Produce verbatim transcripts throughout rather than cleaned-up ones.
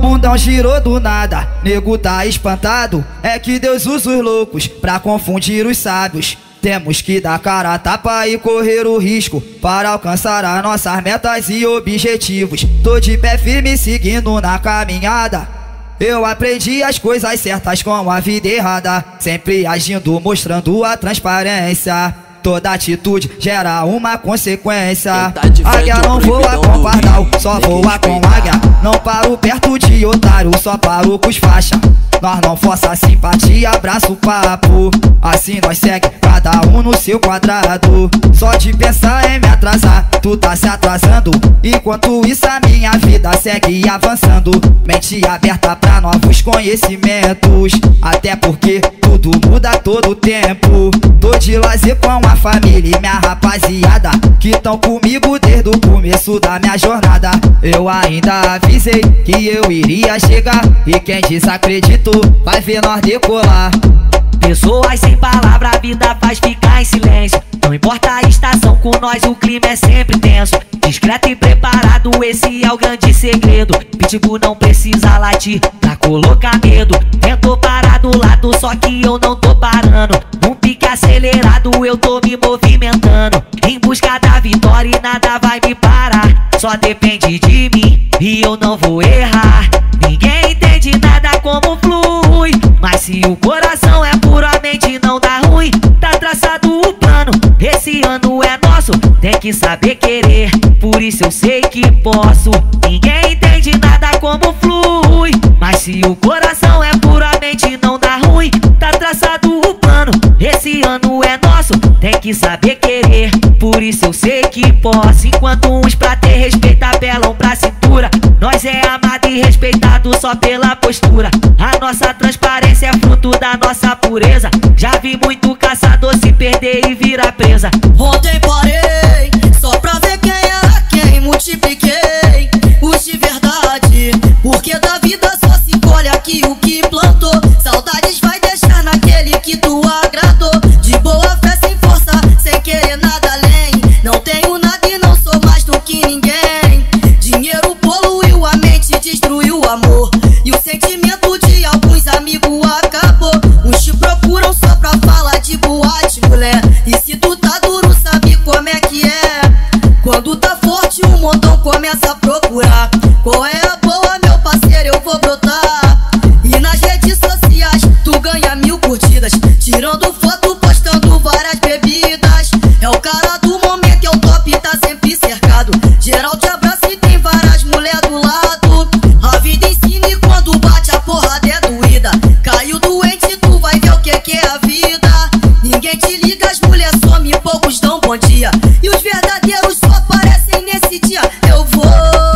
Mundão girou do nada, nego tá espantado. É que Deus usa os loucos pra confundir os sábios. Temos que dar cara a tapa e correr o risco para alcançar as nossas metas e objetivos. Tô de pé firme seguindo na caminhada. Eu aprendi as coisas certas com a vida errada, sempre agindo, mostrando a transparência. Toda atitude gera uma consequência. Águia não voa com pardal, só voa com águia. Não paro perto de otário, só paro com os faixa. Nós não força simpatia, abraço papo. Assim nós segue, cada um no seu quadrado. Só de pensar em me atrasar, tu tá se atrasando. Enquanto isso a minha vida segue avançando. Mente aberta pra novos conhecimentos. Até porque tudo muda todo tempo. Tô de lazer com a família e minha rapaziada, que tão comigo desde o começo da minha jornada. Eu ainda avisei que eu iria chegar, e quem desacreditou vai ver nós decolar. Pessoas sem palavra, a vida faz ficar em silêncio. Não importa a estação, com nós o clima é sempre tenso. Discreto e preparado, esse é o grande segredo. Pitbull não precisa latir pra colocar medo. Tentou parar do lado, só que eu não tô parando. Num pique acelerado, eu tô me movimentando em busca da vitória e nada vai me parar. Só depende de mim e eu não vou errar. Ninguém entende nada como flui, mas se o coração é puramente não dá ruim. Tá traçado o plano, esse ano é nosso. Tem que saber querer, por isso eu sei que posso. Ninguém entende nada como flui, mas se o coração é puramente não dá ruim. Tá traçado o plano, esse ano é nosso. Tem que saber querer, por isso eu sei que posso. Enquanto uns pra ter respeito apelam pra cintura, nós é amado e respeitado só pela postura. A nossa transparência é fruto da nossa pureza. Já vi muito caçador se perder e virar presa. Ontem parei só pra ver quem era quem. Multipliquei os de verdade, porque da vida só se colhe aqui o que plantou. Saudades vai deixar naquele que tu agradou. De boa fé, sem força, sem querer nada além. Não tenho nada e não sou mais do que ninguém. Dinheiro poluiu a mente, destruiu o amor, e o sentimento de alguns amigos acabou. Uns te procuram só pra falar de boate, mulher. E se tu tá duro, sabe como é que é? Quando tá forte, um montão começa a procurar. Qual é a boa, meu parceiro? Eu vou brotar. E nas redes sociais, tu ganha mil curtidas, tirando foto, postando várias bebidas. É o cara do momento, é o top, tá sempre cercado. Geral te abraça e tem várias mulher do lado. A vida ensina e quando bate a porrada é doída. Caiu doente, tu vai ver o que que é a vida. Ninguém te liga, as mulheres somem, poucos dão bom dia. E os verdadeiros só aparecem nesse dia. Eu vou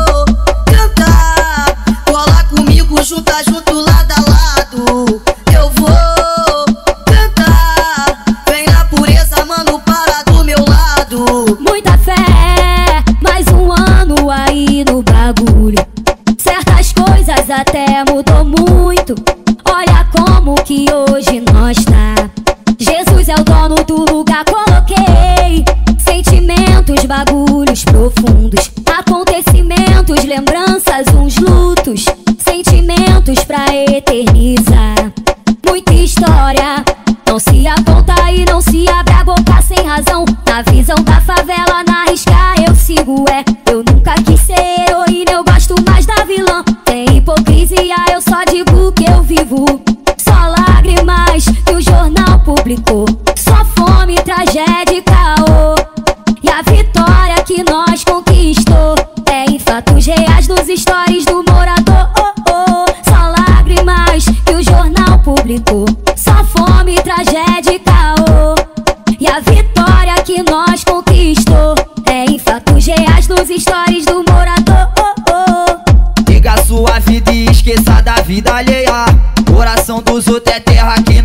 cantar, cola comigo, junta junto, lado a lado. Eu vou cantar, vem na pureza, mano, para do meu lado. Muita fé, mais um ano aí no bagulho. Certas coisas até mudou muito. Olha como que hoje nós tá. Jesus é o dono do lugar, coloquei sentimentos, bagulhos profundos, acontecimentos, lembranças, uns lutos, sentimentos pra eternizar. Muita história, não se aponta e não se abre a boca sem razão. Na visão da favela, na risca eu sigo, é. Eu nunca quis ser heroína, eu gosto mais da vilã. Sem hipocrisia, eu só digo que eu vivo. Só lágrimas que o jornal publicou, só fome, tragédia e caô. E a vitória que nós conquistou é em fatos reais dos stories do morador. Oh, oh. Só lágrimas que o jornal publicou, só fome, tragédia e caô. E a vitória que nós conquistou é em fatos reais dos stories do morador. Oh, oh. Liga a sua vida e esqueça da vida alheia. Coração dos outros é terra que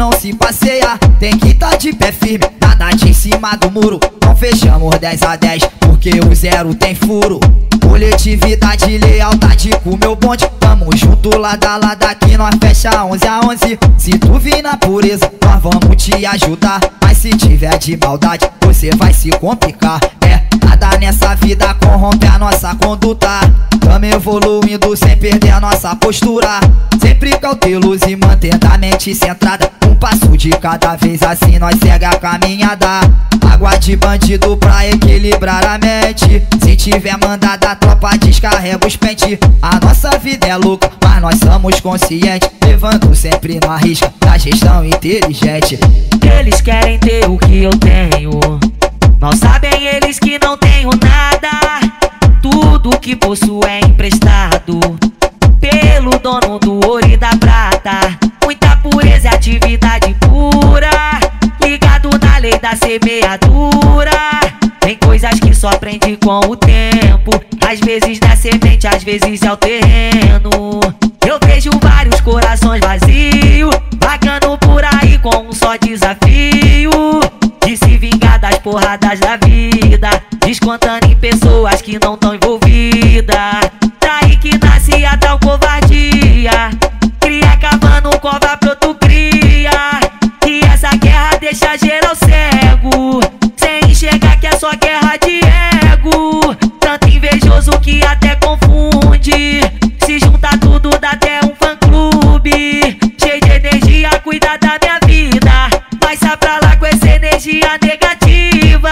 não se passeia, tem que tá de pé firme, nada de em cima do muro. Não fechamos dez a dez, porque o zero tem furo. Coletividade, lealdade com meu bonde, tamo junto lado a lado aqui, nós fecha onze a onze. Se tu vir na pureza, nós vamos te ajudar, mas se tiver de maldade, você vai se complicar. É, nada nessa vida corrompe a nossa conduta, tamo evoluindo sem perder a nossa postura, sempre cauteloso e mantendo a mente centrada, um passo de cada vez, assim nós segue a caminhada. Água de bandido pra equilibrar a mente, se tiver mandada a tropa descarrega os pente. A nossa vida é louca, mas nós somos conscientes, levando sempre no arrisca da gestão inteligente. Eles querem ter o que eu tenho, mal sabem eles que não tenho nada. Tudo que possuo é emprestado pelo dono do ouro e da prata. Muita pureza e atividade pura, ligado na lei da semeadura. Tem coisas que só aprende com o tempo, às vezes na semente, às vezes é o terreno. Eu vejo vários corações vazios, vagando por aí com um só desafio, de se vingar das porradas da vida, descontando em pessoas que não tão envolvidas. Daí que nasce a tal covardia, cria cavando cova pro outro cria. E essa guerra deixa geral cego, sem enxergar que é só guerra de ego. Tanto invejoso que até confunde, se junta tudo dá até um fã clube. Cheio de energia, cuida da minha vida, mas sai pra lá com essa energia negativa.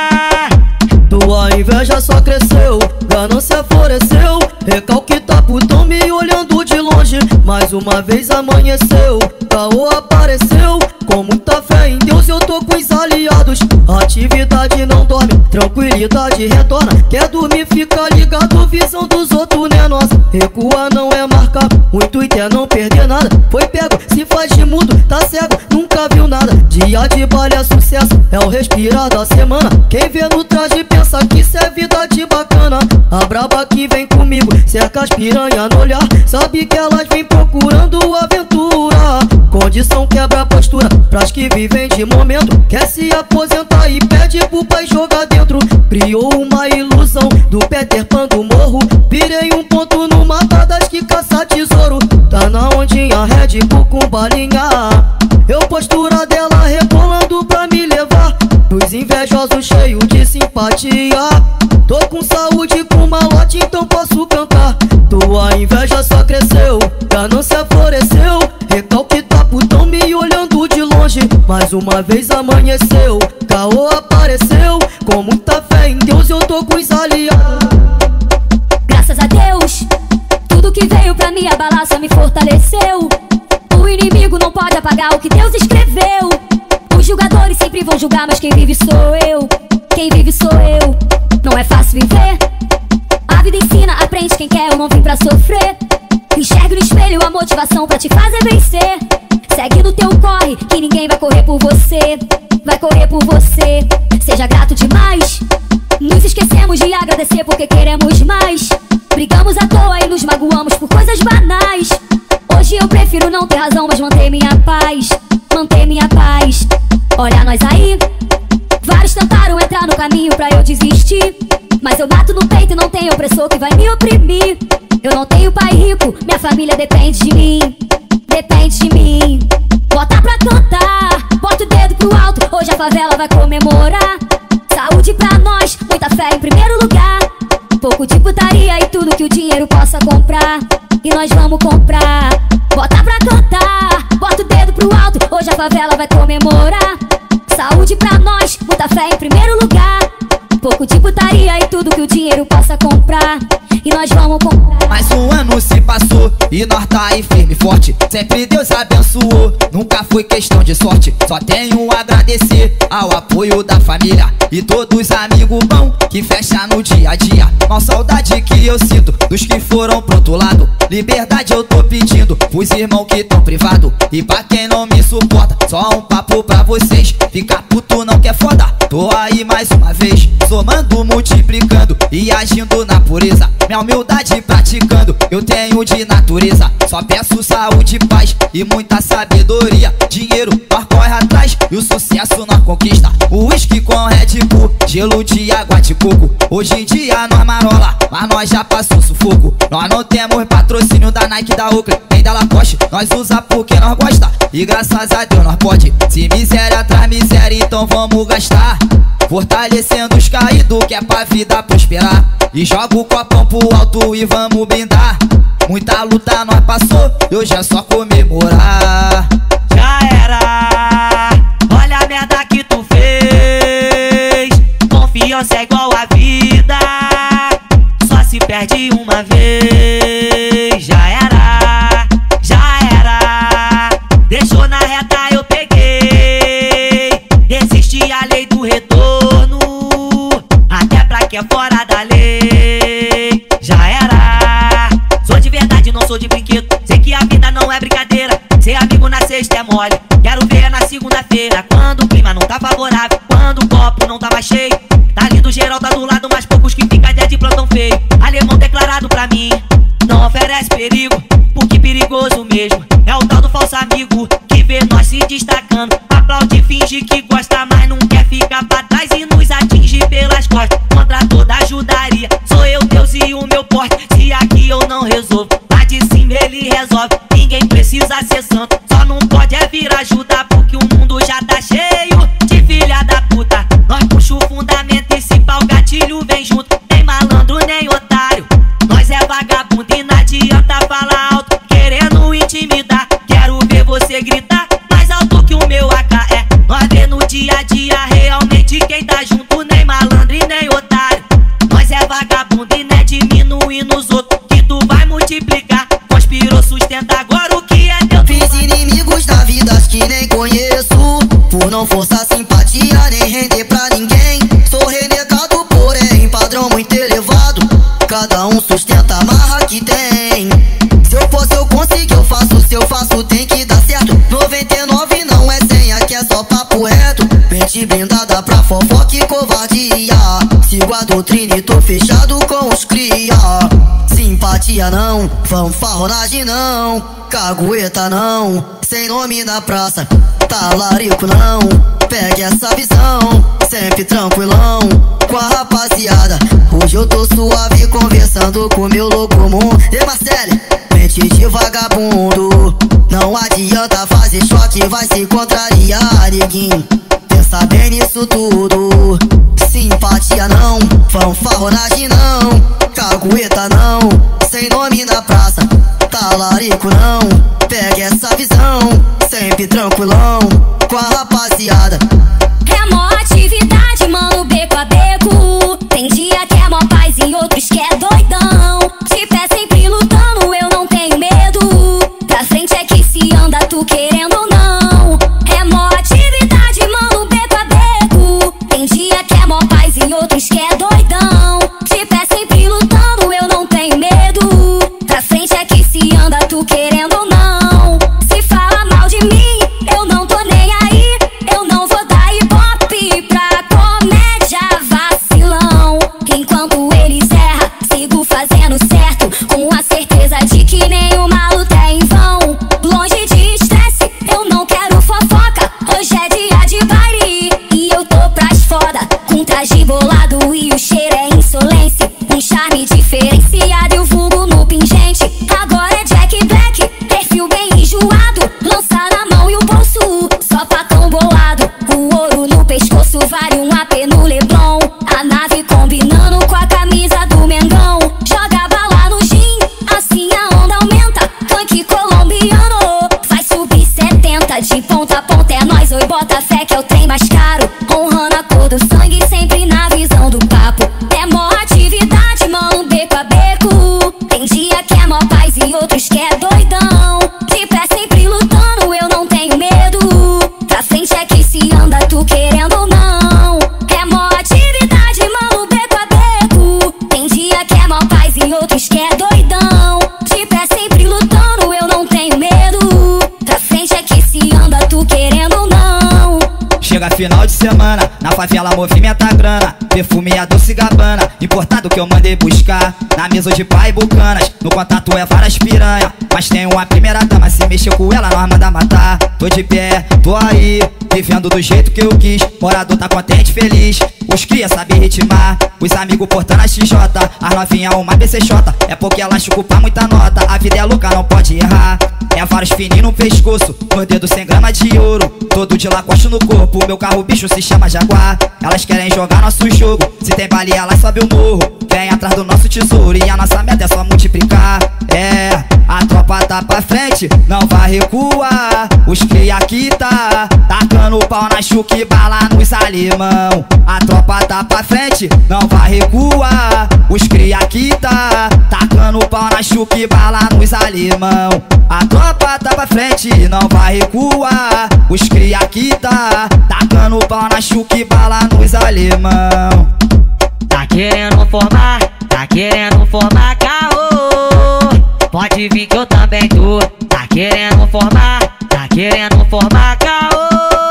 Tua inveja só cresceu, ganância floresceu, recalque tá putão me olhando de longe. Mais uma vez amanheceu, caô apareceu, com muita fé em Deus eu tô com os aliados. Atividade não dorme, tranquilidade retorna, quer dormir fica ligado, visão dos outros não é nossa. Recua não é marcar, o intuito é não perder nada. Foi pego, se faz de mudo, tá cego, nunca viu nada. Dia de baile é sucesso, é o respirar da semana. Quem vê no traje pensa que isso é vida de bacana. A braba que vem comigo, cerca as piranha no olhar, sabe que elas vêm procurando aventura. Condição quebra a postura, pras que vivem de momento, quer se aposentar e pede pro pai jogar dentro. Criou uma ilusão do Peter Pan do morro, virei um ponto no mapa das que caça tesouro. Tá na ondinha Red Bull com balinha, eu postura dela rebolando pra me levar. Dos invejosos cheio de simpatia, tô com saúde com malote então posso cantar. Tua inveja só cresceu, ganância floresceu, recalque tá putão me olhando de longe. Mais uma vez amanheceu, caô apareceu, com muita fé em Deus eu tô com os aliados. Graças a Deus, tudo que veio pra me abalar só me fortaleceu. O inimigo não pode apagar o que Deus escreveu. Os julgadores sempre vão julgar, mas quem vive sou eu. Quem vive sou eu. Não é fácil viver, a vida ensina, aprende quem quer, eu não vim pra sofrer. Enxergue no espelho a motivação pra te fazer vencer. Segue no teu corre, que ninguém vai correr por você. Vai correr por você. Seja grato demais, nos esquecemos de agradecer porque queremos mais. Brigamos à toa e nos magoamos por coisas banais. Hoje eu prefiro não ter razão, mas manter minha paz. Manter minha paz. Olha nós aí, vários tentaram entrar no caminho pra eu desistir, mas eu bato no peito e não tem opressor que vai me oprimir. Eu não tenho pai rico, minha família depende de mim. Depende de mim. Bota pra cantar, bota o dedo pro alto, hoje a favela vai comemorar. Saúde pra nós, muita fé em primeiro lugar. Pouco de putaria e tudo que o dinheiro possa comprar, e nós vamos comprar. Bota pra cantar, bota o dedo pro alto, hoje a favela vai comemorar. Saúde pra nós, muita fé em primeiro lugar. Pouco de putaria e tudo que o dinheiro possa comprar, e nós vamos comprar. Mais um ano se passou e nós tá aí firme e forte, sempre Deus abençoou, nunca foi questão de sorte. Só tenho a agradecer ao apoio da família e todos os amigos bons que fecha no dia a dia. Mal saudade que eu sinto dos que foram pro outro lado, liberdade eu tô pedindo pros irmãos que tão privado. E pra quem não me suporta, só um papo pra vocês, ficar puto não quer foda. Tô aí mais uma vez, somando, multiplicando e agindo na pureza. minha humildade praticando eu tenho de natureza. Só peço saúde, paz e muita sabedoria. Dinheiro nós corre atrás e o sucesso nós conquista. O uísque com Red Bull, gelo de água de coco. Hoje em dia nós marola, mas nós já passou sufoco. Nós não temos patrocínio da Nike, da Oakley, nem da Lacoste. Nós usa porque nós gosta e graças a Deus nós pode. Se miséria traz miséria, então vamos gastar. Fortalecendo os caídos que é pra vida prosperar. E joga o copão pro alto e vamos brindar. Muita luta nós passou, hoje é só comemorar. Já era, olha a merda que tu fez. Confiança é igual a vida, só se perde uma vez. Já era, já era, deixou na reta eu peguei. Desisti a lei do retorno, até pra que é fora da lei. Já era, sou de verdade, não sou de brinquedo. Sei que a vida não é brincadeira, ser amigo na sexta é mole. Quero ver na segunda-feira, quando o clima não tá favorável, quando o copo não tá mais cheio. Tá lindo geral, tá do lado, mas poucos que fica dia de plantão feio. Alemão declarado pra mim, não oferece perigo, porque perigoso mesmo é o tal do falso amigo que vê nós se destacando. Aplaude, finge que gosta, mas não quer ficar pra trás e nos atinge pelas costas. Contra toda ajudaria, sou eu Deus e o meu porte. Se aqui eu não resolvo, lá de cima ele resolve. Ninguém precisa ser santo, só não pode é vir ajudar, porque o mundo já tá cheio de filha da puta. Nós puxa o fundamento e se pau gatilho vem junto. Nem malandro nem otário, nós é vagabundo e não adianta falar alto querendo intimidar. Quero ver você gritar mais alto que o meu A K. É, nós vê no dia a dia realmente quem tá junto. Nem malandro e nem otário, nós é vagabundo e não é diminuindo os outros que tu vai multiplicar. Conspirou, sustenta agora o que é teu. Fiz inimigos na vida que nem conheço, por não forçar simpatia nem render pra ninguém. Sou renegado, porém padrão muito elevado, cada um sustenta a marra que tem. Se eu posso eu consigo, eu faço, se eu faço tem que dar certo. Noventa e nove não é senha, que é só papo reto. Mente blindada pra fofoca e covardia, sigo a doutrina e tô fechado com os cria. Simpatia não, fanfarronagem não, cagueta não, sem nome na praça, talarico não. Pegue essa visão, sempre tranquilão com a rapaziada. Hoje eu tô suave conversando com meu louco mundo. E Marcele, mente de vagabundo, não adianta fazer choque, vai se contrariar, neguinho. Pensa bem nisso tudo. Simpatia não, fanfarronagem não, cagueta não, sem nome na praça, talarico não. Pegue essa visão, sempre tranquilão com a rapaziada. É mó atividade, mano, beco a beco. Tem dia que é mó paz e outros que é doidão. De pé sempre lutando, eu não tenho medo. Pra frente é que se anda, tu querendo ou não. É mó atividade, mano, beco a beco. Tem dia que é mó paz e outros que é doidão. De pé sempre lutando, eu não tenho medo. Pra frente é que se anda, tu querendo ou não. Se fala mal de mim, eu não tô nem aí. Eu não vou dar ibope pra comédia vacilão. Enquanto eles erram, sigo fazendo certo, com a certeza de que nenhuma luta é em vão. Longe de estresse, eu não quero fofoca. Hoje é dia de baile e eu tô pras foda, com traje bolado e o cheiro é insolência. Um charme diferenciado e o vulgo no pingente. Agora é Jack Black, final de semana, na favela movimenta a grana. Perfume a Dolce Gabbana, importado que eu mandei buscar. Na mesa de pai bucanas, no contato é várias piranha. Mas tem uma primeira dama, se mexer com ela nós manda matar. Tô de pé, tô aí, vivendo do jeito que eu quis. Morador tá contente, feliz, os cria sabe ritmar. Os amigos portando a X J, as novinha uma B C J. É porque ela chupa muita nota, a vida é louca, não pode errar. É vários fininhos no pescoço, nos dedos cem gramas de ouro. Todo de lacoste no corpo, meu carro bicho se chama Jaguar. Elas querem jogar nosso jogo, se tem baile elas sobe o morro. Vem atrás do nosso tesouro e a nossa meta é só multiplicar. É, a tropa tá pra frente, não vai recuar. Os cria aqui tá tacando pau na chuque, bala nos alemão. A tropa tá pra frente, não vai recuar. Os cria aqui tá tacando pau na chuque, bala nos alemão. A tropa tá pra frente, não vai recuar. Os cria aqui tá tacando pau na chuque, bala nos alemão. Tá querendo formar, tá querendo formar caô. Pode vir que eu também tô. Tá querendo formar, tá querendo formar caô.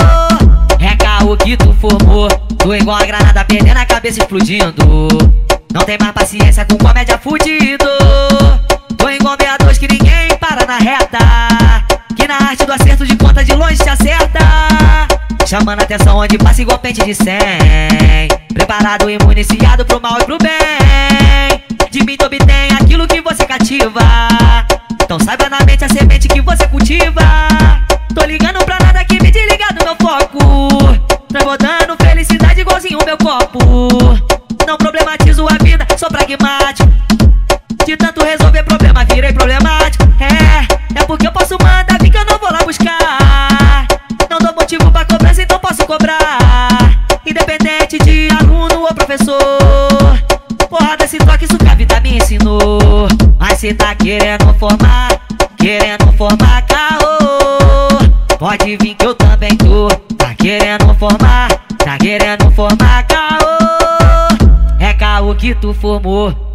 É caô que tu formou. Tô igual a granada perdendo a cabeça explodindo. Não tem mais paciência com comédia fudido. Tô igual meia dois que ninguém para na reta. Que na arte do acerto de conta de longe te acerta. Chamando atenção onde passa igual pente de cem. Preparado e municiado pro mal e pro bem. De mim tu obtém aquilo que você cativa. Então saiba na mente a semente que você cultiva. Tô ligando pra nada que me desliga do meu foco. Transbordando felicidade igualzinho o meu copo. Não problematizo a vida, sou pragmático. De tanto resolver problema, virei problemático. É, é porque eu posso mandar vir que eu não vou lá buscar. Não dou motivo pra cobrança, então posso cobrar. Independente de aluno ou professor. Porra desse troque, isso que a vida me ensinou. Mas cê tá querendo formar, querendo formar caô. Pode vir que eu também tô. Tá querendo formar, tá querendo formar caô. É caô que tu formou.